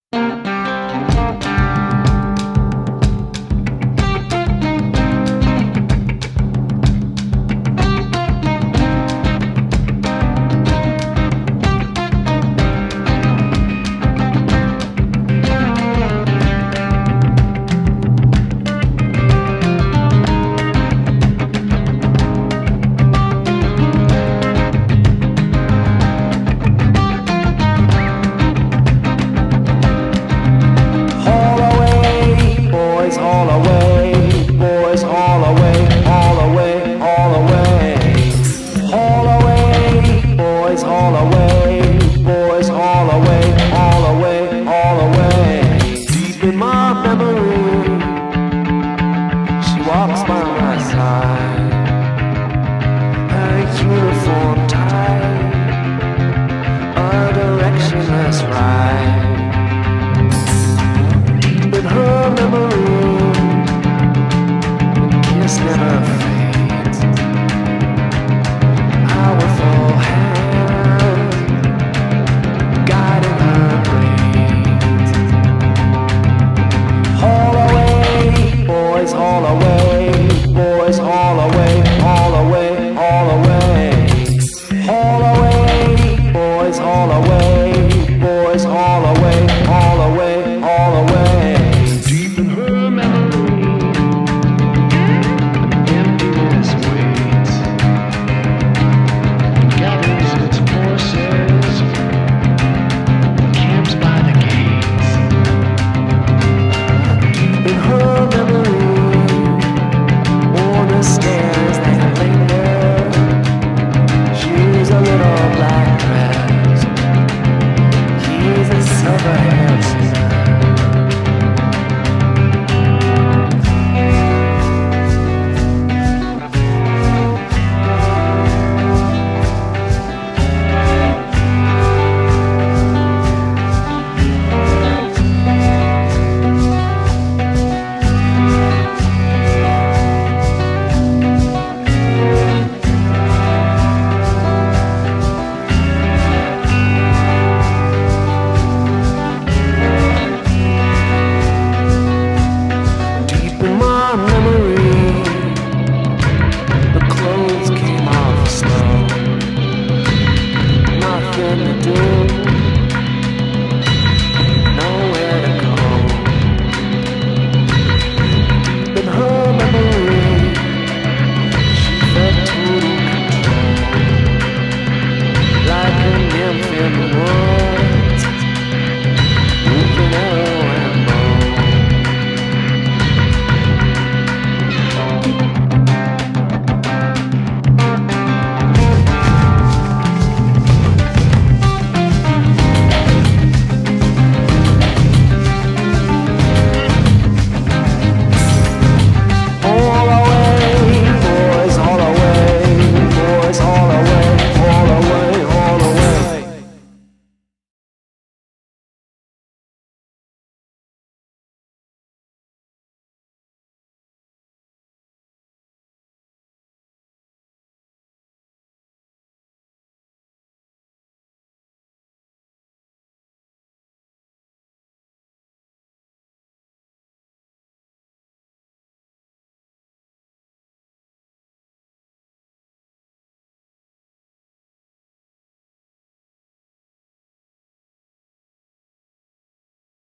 walks by my side, her uniform tied, a directionless ride. Deep in her memory, the kiss never fades. Powerful hand guiding her brains. All away, boys, all away. Boys all away, all away, all away. All away, boys all away, boys all away, all away, all away.